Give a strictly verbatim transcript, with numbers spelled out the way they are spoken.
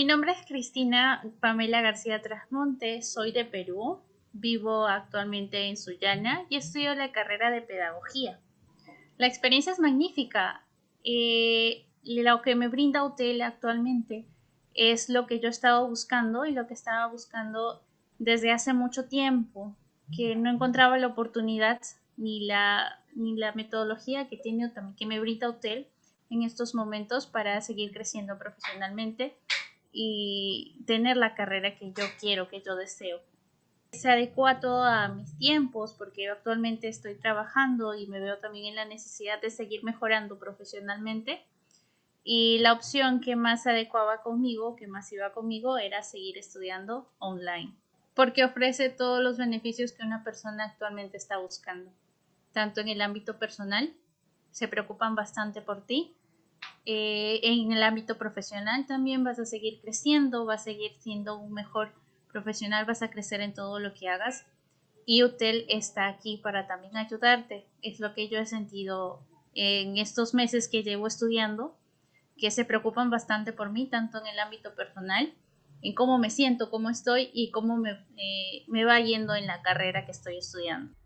Mi nombre es Cristina Pamela García Trasmonte, soy de Perú, vivo actualmente en Sullana y estudio la carrera de pedagogía. La experiencia es magnífica. Eh, lo que me brinda UTEL actualmente es lo que yo estaba buscando y lo que estaba buscando desde hace mucho tiempo, que no encontraba la oportunidad ni la, ni la metodología que tiene también que me brinda UTEL en estos momentos para seguir creciendo profesionalmente y tener la carrera que yo quiero, que yo deseo. Se adecua todo a mis tiempos porque yo actualmente estoy trabajando y me veo también en la necesidad de seguir mejorando profesionalmente y la opción que más se adecuaba conmigo, que más iba conmigo, era seguir estudiando online porque ofrece todos los beneficios que una persona actualmente está buscando, tanto en el ámbito personal, se preocupan bastante por ti. Eh, en el ámbito profesional también vas a seguir creciendo, vas a seguir siendo un mejor profesional, vas a crecer en todo lo que hagas y UTEL está aquí para también ayudarte. Es lo que yo he sentido en estos meses que llevo estudiando, que se preocupan bastante por mí, tanto en el ámbito personal, en cómo me siento, cómo estoy y cómo me, eh, me va yendo en la carrera que estoy estudiando.